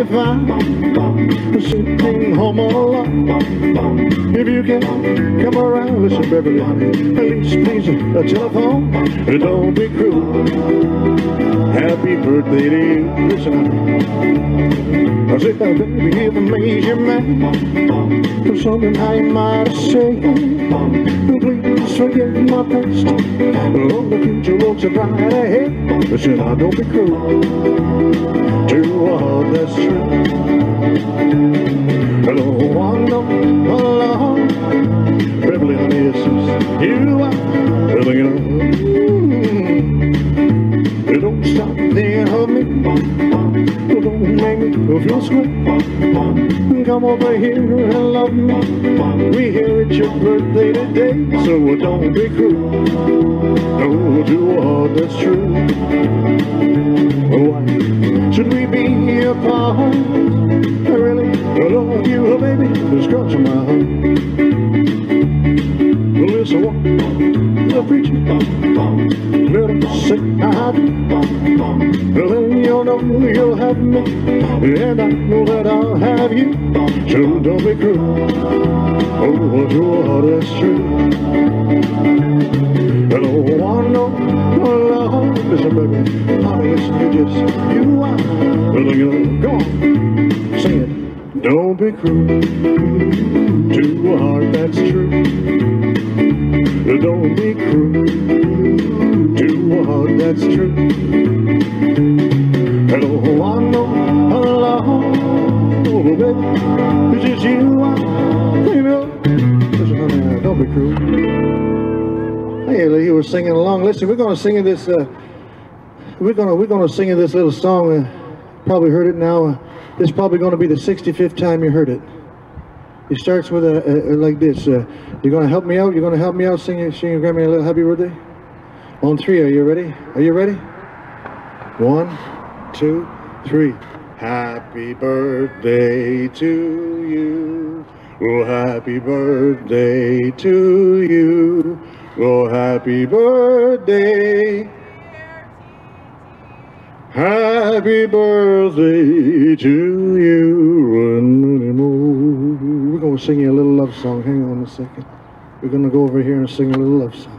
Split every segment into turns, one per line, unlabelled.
if I'm sitting home all alone. If you can come around, listen, Beverly, honey, at least please a telephone. Don't be cruel. Happy birthday to you. Listen, honey, I said, baby, if I made you mad for something I might have said, please forget my past. Oh, the future looks bright ahead. Listen, I don't be cruel to all that's true. I don't want no love. Beverly, honey, it's you are really don't stop thinking of me. Don't make me feel sweet. Come over here and love me. We hear it's your birthday today, so don't be cruel. No, to all that's true. Why should we be apart? I really love you, baby. Just cross my heart. Listen, what the preacher let him say I do. Then you'll know you'll have me, and I know that I'll have you. So don't be cruel. Oh, to all that's true. I don't want no love. Listen, baby, honey, listen, you are. Go on, sing it. Don't be cruel to a heart that's true. Don't be cruel to a heart that's true. I don't want no love, baby. It's just you you know. Listen, honey, don't be cruel. Hey, you were singing along. Listen, we're gonna sing this. We're gonna sing this little song. Probably heard it now. This is probably going to be the 65th time you heard it. It starts with like this. You're going to help me out. You're going to help me out singing Grammy a little happy birthday. On three. Are you ready? Are you ready? 1, 2, 3. Happy birthday to you. Oh, happy birthday to you. Oh, happy birthday. Happy birthday to you. We're going to sing you a little love song. Hang on a second. We're going to go over here and sing a little love song.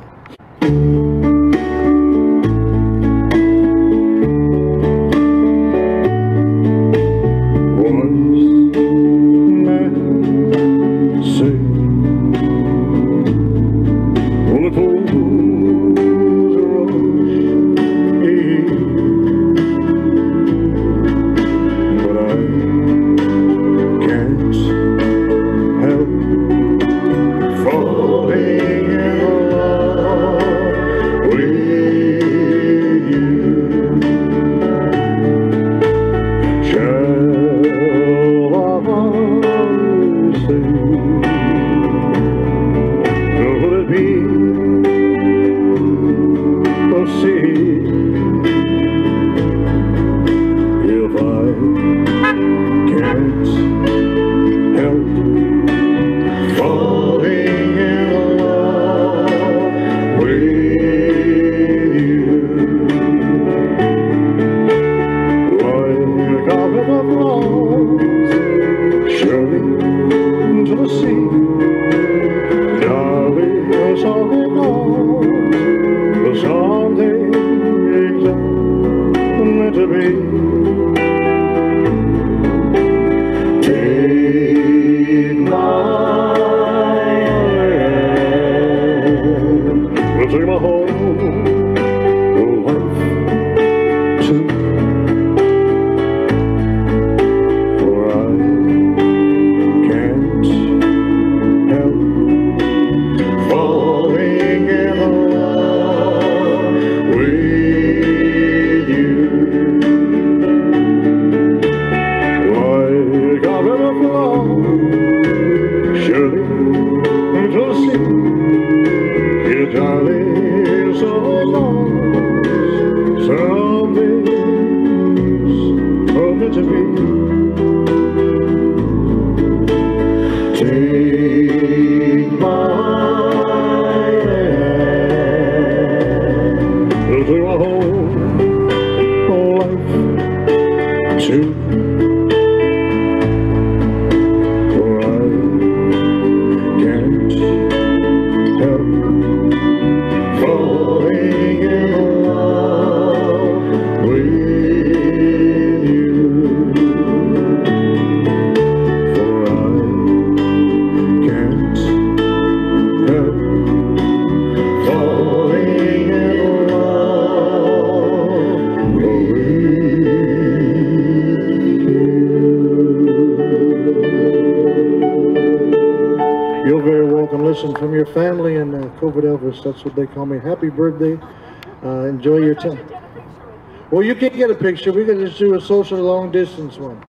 You're very welcome. Listen, from your family and COVID Elvis, that's what they call me. Happy birthday. Enjoy your time. Well, you can't get a picture. We can just do a social long distance one.